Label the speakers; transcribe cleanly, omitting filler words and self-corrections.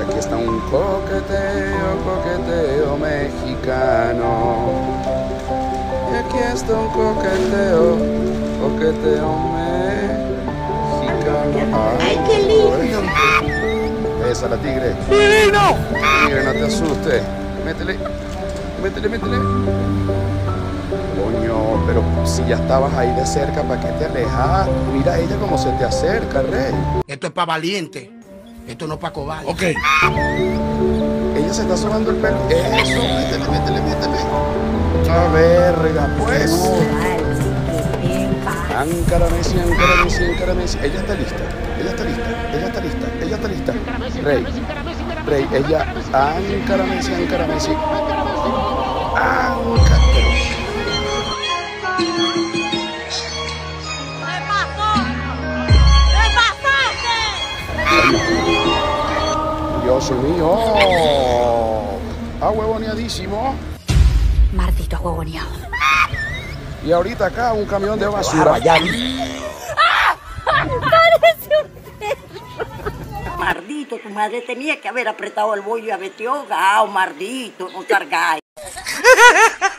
Speaker 1: aquí está un coqueteo mexicano. Y aquí está un coqueteo mexicano.
Speaker 2: ¡Ay, qué lindo!
Speaker 1: Esa la tigre.
Speaker 2: ¡Divino!
Speaker 1: Tigre, no te asustes. Métele. Coño, pero si ya estabas ahí de cerca, ¿para qué te alejas? Mira a ella cómo se te acerca, rey.
Speaker 2: Esto es para valiente. Esto no es para cobarde.
Speaker 3: Ok.
Speaker 1: Ella se está sobando el pelo. Eso, métele. A verga, pues. Áncara Messi. Ella está lista. Rey, ella. Áncara Messi. Dios mío. Ahuevoneadísimo.
Speaker 4: Maldito ahuevoneado.
Speaker 1: Y ahorita acá un camión de basura.
Speaker 5: Maldito, tu madre tenía que haber apretado el bollo y haberte ahogado, maldito, no cargáis.